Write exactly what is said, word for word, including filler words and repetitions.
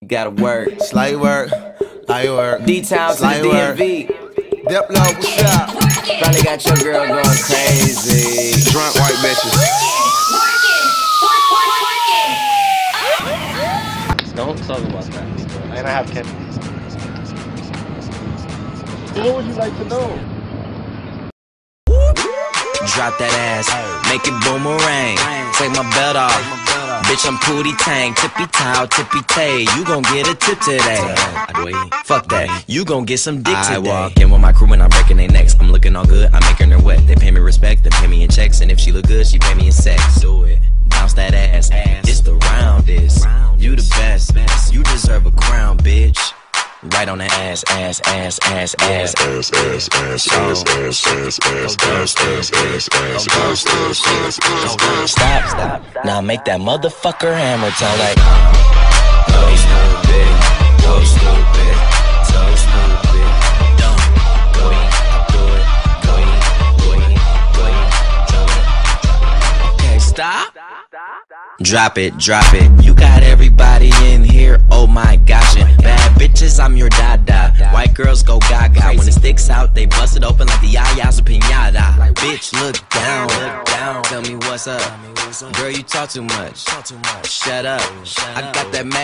gotta work. Slight work, light work. D-Town to the D M V. Diplo, what's up? Probably got your girl going crazy. Drunk white bitches. Don't talk about that. And I have Kevin. What would you like to know? Drop that ass, make it boomerang. Take my belt off, bitch I'm Pootie Tang. Tippy towel, tippy tay, you gon' get a tip today. Fuck that, you gon' get some dick today. I walk in with my crew and I'm breaking their necks. I'm looking all good, I'm making her wet. They pay me respect, they pay me in checks. And if she look good, she pay me in sex. Do it, bounce that ass, it's the roundest. You the best, you deserve a crown, bitch. Right on the ass, ass, ass, ass, ass, ass, ass, ass, ass, ass, ass, ass, ass, ass, ass, ass. Stop, stop. Now make that motherfucker hammer tone like. Go stupid, go stupid, so stupid. Don't go eat, do it, go eat, go eat, go eat, do it. Okay, stop. Drop it, drop it. You got everybody in here. Oh my gosh, and bad bitches, I'm your dada. White girls go gaga. When it sticks out, they bust it open like the yayas of pinata. Bitch, look down, look down. Tell me what's up. Girl, you talk too much. Shut up. I got that.